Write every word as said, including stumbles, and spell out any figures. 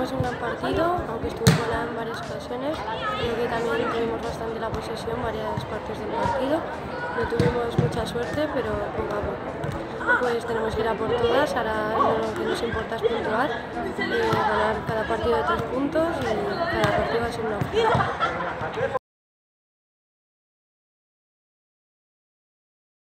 es un gran partido, aunque estuvo igualado en varias ocasiones. Creo que también tuvimos bastante la posesión varias partes del partido. No tuvimos mucha suerte, pero poco a poco. Pues tenemos que ir a por todas, ahora lo que nos importa es puntuar, eh, ganar cada partido de tres puntos y cada partido va a ser una opción.